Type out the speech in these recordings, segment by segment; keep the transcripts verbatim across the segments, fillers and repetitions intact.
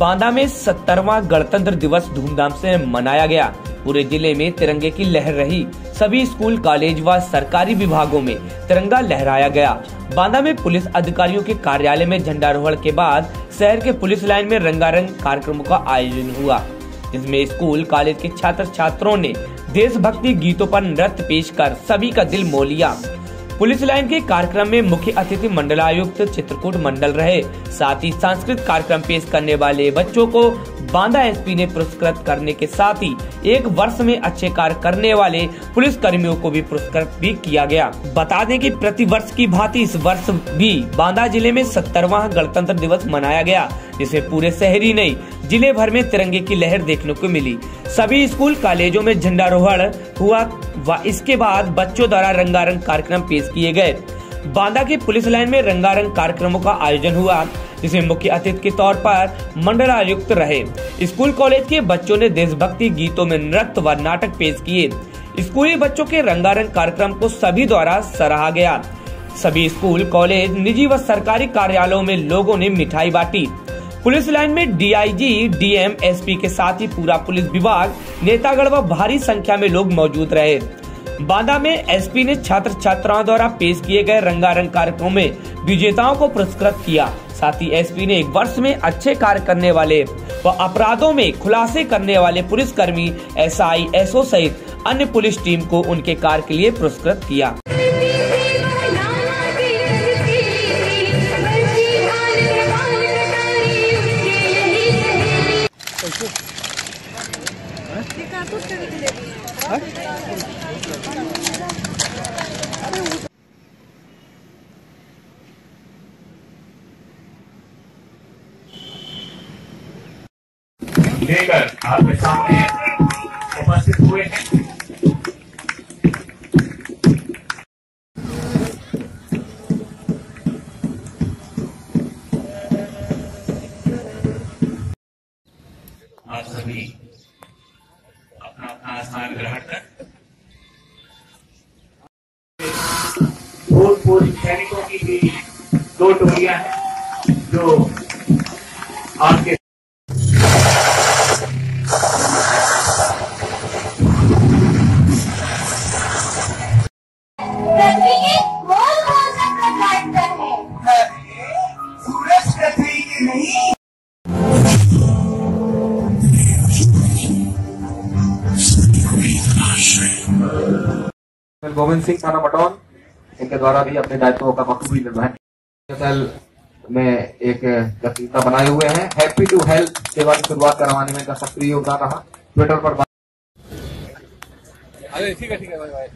बांदा में सत्तरवां गणतंत्र दिवस धूमधाम से मनाया गया। पूरे जिले में तिरंगे की लहर रही। सभी स्कूल, कॉलेज व सरकारी विभागों में तिरंगा लहराया गया। बांदा में पुलिस अधिकारियों के कार्यालय में झंडारोहण के बाद शहर के पुलिस लाइन में रंगारंग कार्यक्रमों का आयोजन हुआ, जिसमें स्कूल, कॉलेज के छात्र छात्रों ने देशभक्ति गीतों पर नृत्य पेश कर सभी का दिल मोह लिया। पुलिस लाइन के कार्यक्रम में मुख्य अतिथि मंडलायुक्त चित्रकूट मंडल रहे। साथ ही सांस्कृतिक कार्यक्रम पेश करने वाले बच्चों को बांदा एसपी ने पुरस्कृत करने के साथ ही एक वर्ष में अच्छे कार्य करने वाले पुलिस कर्मियों को भी पुरस्कृत भी किया गया। बता दें कि प्रति वर्ष की भांति इस वर्ष भी बांदा जिले में सत्तरवां गणतंत्र दिवस मनाया गया, जिसमें पूरे शहरी नहीं जिले भर में तिरंगे की लहर देखने को मिली। सभी स्कूल, कॉलेजों में झंडारोहण हुआ व इसके बाद बच्चों द्वारा रंगारंग कार्यक्रम पेश किए गए। बांदा की पुलिस लाइन में रंगारंग कार्यक्रमों का आयोजन हुआ, जिसमें मुख्य अतिथि के तौर पर मंडलायुक्त रहे। स्कूल, कॉलेज के बच्चों ने देशभक्ति गीतों में नृत्य व नाटक पेश किए। स्कूली बच्चों के रंगारंग कार्यक्रम को सभी द्वारा सराहा गया। सभी स्कूल, कॉलेज, निजी व सरकारी कार्यालयों में लोगों ने मिठाई बांटी। पुलिस लाइन में डीआईजी, डीएम, एसपी के साथ ही पूरा पुलिस विभाग, नेतागण व भारी संख्या में लोग मौजूद रहे। बांदा में एसपी ने छात्र छात्राओं द्वारा पेश किए गए रंगारंग कार्यक्रमों में विजेताओं को पुरस्कृत किया। साथ ही एसपी ने एक वर्ष में अच्छे कार्य करने वाले व अपराधों में खुलासे करने वाले पुलिसकर्मी, एसआई, एसओ सहित अन्य पुलिस टीम को उनके कार्य के लिए पुरस्कृत किया। लेकर आपके सामने उपस्थित हुए हैं। आप सभी अपना अपना स्थान ग्रहण कर भूतपूर्व सैनिकों की भी दो टोलियां हैं जो आपके गोविंद सिंह थाना मटौन, इनके द्वारा भी अपने दायित्वों का बखूबी निर्वहन सेल में एक गतिविधि बनाए हुए हैं। हैप्पी टू हेल्प सेवा की शुरुआत करवाने में इनका सक्रिय योगदान रहा। ट्विटर पर ठीक है ठीक है भाई भाई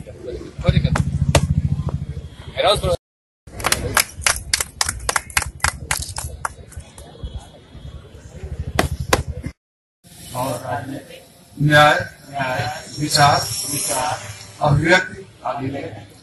और न्याय, विचार, अभिव्यक्ति